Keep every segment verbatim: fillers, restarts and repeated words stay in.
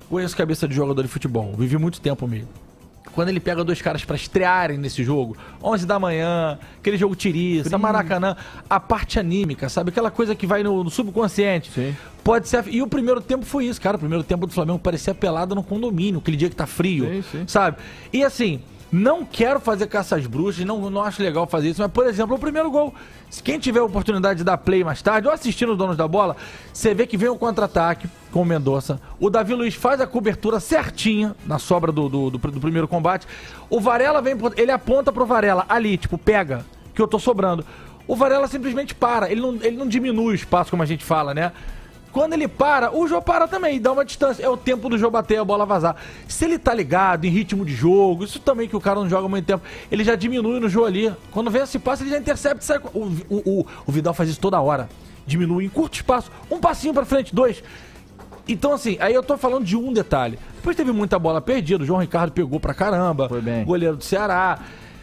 conheço cabeça de jogador de futebol, vivi muito tempo mesmo. Quando ele pega dois caras pra estrearem nesse jogo, onze da manhã, aquele jogo tiriça, Maracanã, a parte anímica, sabe? Aquela coisa que vai no, no subconsciente. Sim. Pode ser. E o primeiro tempo foi isso, cara. O primeiro tempo do Flamengo parecia pelada no condomínio, aquele dia que tá frio, sim, sim. sabe? E assim, não quero fazer caça às bruxas, não, não acho legal fazer isso, mas, por exemplo, o primeiro gol. Quem tiver a oportunidade de dar play mais tarde, ou assistindo os donos da bola, você vê que vem o contra-ataque com o Mendonça. O Davi Luiz faz a cobertura certinha na sobra do, do, do, do primeiro combate. O Varela vem, ele aponta pro Varela ali, tipo, pega, que eu tô sobrando. O Varela simplesmente para, ele não, ele não diminui o espaço, como a gente fala, né? Quando ele para, o Jô para também, dá uma distância. É o tempo do Jô bater, a bola vazar. Se ele tá ligado, em ritmo de jogo, isso também que o cara não joga há muito tempo, ele já diminui no Jô ali. Quando vem esse passe, ele já intercepta e sai. O, o, o, o Vidal faz isso toda hora. Diminui em curto espaço. Um passinho pra frente, dois. Então, assim, aí eu tô falando de um detalhe. Depois teve muita bola perdida, o João Ricardo pegou pra caramba. Foi bem. Goleiro do Ceará.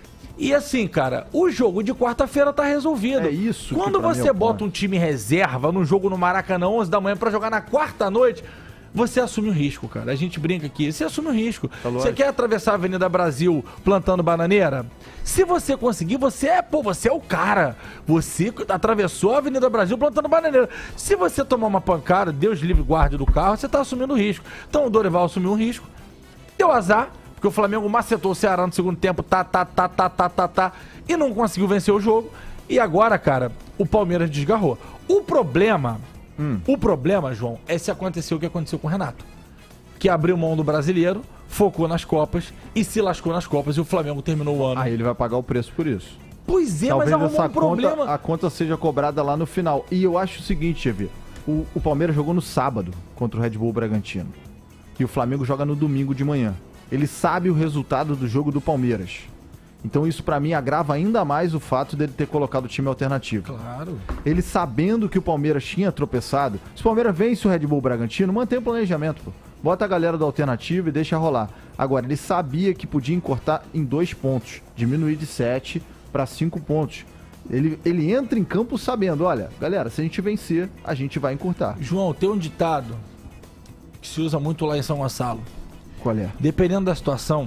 E assim, cara, o jogo de quarta-feira tá resolvido. É isso. Quando você bota um time reserva num jogo no Maracanã onze da manhã pra jogar na quarta-noite, você assume o risco, cara. A gente brinca aqui, você assume o risco. Tá, você quer atravessar a Avenida Brasil plantando bananeira? Se você conseguir, você é, pô, você é o cara. Você atravessou a Avenida Brasil plantando bananeira. Se você tomar uma pancada, Deus livre guarde do carro, você tá assumindo o risco. Então o Dorival assumiu um risco, deu azar, porque o Flamengo macetou o Ceará no segundo tempo, tá, tá, tá, tá, tá, tá, tá, e não conseguiu vencer o jogo. E agora, cara, o Palmeiras desgarrou. O problema, hum. o problema, João, é se aconteceu o que aconteceu com o Renato. Que abriu mão do brasileiro, focou nas Copas e se lascou nas Copas e o Flamengo terminou o ano. Aí ele vai pagar o preço por isso. Pois é, Talvez mas arrumou essa um problema. Conta, a conta seja cobrada lá no final. E eu acho o seguinte, Xavier, o, o Palmeiras jogou no sábado contra o Red Bull Bragantino. E o Flamengo joga no domingo de manhã. Ele sabe o resultado do jogo do Palmeiras. Então isso pra mim agrava ainda mais o fato dele ter colocado o time alternativo. Claro. Ele sabendo que o Palmeiras tinha tropeçado, se o Palmeiras vence o Red Bull Bragantino, mantém o planejamento, pô. Bota a galera do alternativo e deixa rolar. Agora, ele sabia que podia encurtar em dois pontos, diminuir de sete para cinco pontos. Ele, ele entra em campo sabendo, olha, galera, se a gente vencer, a gente vai encurtar. João, tem um ditado que se usa muito lá em São Gonçalo. Qual é? Dependendo da situação,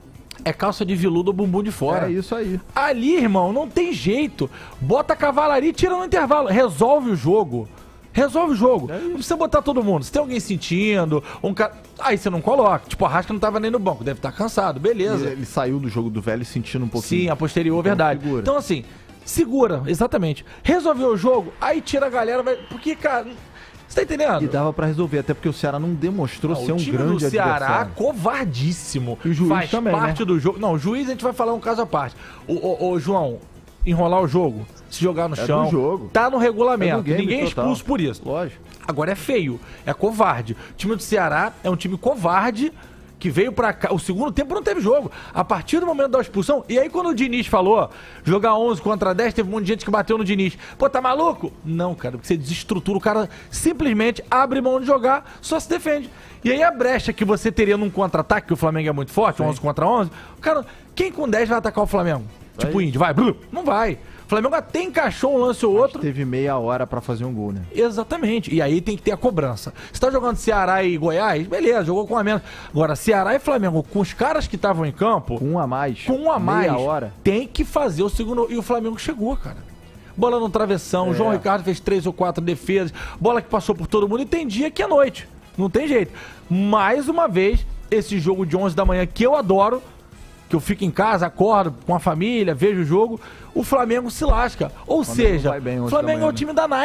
é calça de veludo ou bumbum de fora. É isso aí. Ali, irmão, não tem jeito. Bota a cavalaria e tira no intervalo. Resolve o jogo. Resolve o jogo. É não precisa botar todo mundo. Se tem alguém sentindo, um cara... aí você não coloca. Tipo, a Arrasca não tava nem no banco. Deve estar cansado. Beleza. Ele, ele saiu do jogo do velho sentindo um pouquinho. Sim, a posterior, então, verdade. Segura. Então, assim, segura. Exatamente. Resolveu o jogo, aí tira a galera. Vai... Porque, cara... Você tá entendendo? E dava pra resolver, até porque o Ceará não demonstrou não, ser um grande adversário. O time do Ceará, covardíssimo. E o juiz faz também, parte né? do jogo. Não, o juiz a gente vai falar um caso à parte. O, o, o João, enrolar o jogo, se jogar no é chão, do jogo. tá no regulamento. É do game, ninguém é total. expulso por isso. Lógico. Agora é feio, é covarde. O time do Ceará é um time covarde que veio pra cá. O segundo tempo não teve jogo. A partir do momento da expulsão, e aí quando o Diniz falou, jogar onze contra dez, teve um monte de gente que bateu no Diniz. Pô, tá maluco? Não, cara, porque você desestrutura, o cara simplesmente abre mão de jogar, só se defende. E aí a brecha que você teria num contra-ataque, que o Flamengo é muito forte, onze contra onze, cara, quem com dez vai atacar o Flamengo? Vai. Tipo o Índio, vai? Não vai. O Flamengo até encaixou um lance ou outro. Teve meia hora pra fazer um gol, né? Exatamente. E aí tem que ter a cobrança. Você tá jogando Ceará e Goiás, beleza, jogou com a menos. Agora, Ceará e Flamengo, com os caras que estavam em campo... Com um a mais. Com um a mais. Meia hora. Tem que fazer o segundo... E o Flamengo chegou, cara. Bola no travessão, o é. João Ricardo fez três ou quatro defesas, bola que passou por todo mundo e tem dia que é noite. Não tem jeito. Mais uma vez, esse jogo de onze da manhã que eu adoro, que eu fico em casa, acordo com a família, vejo o jogo, o Flamengo se lasca. Ou seja, o Flamengo é o time da Nike.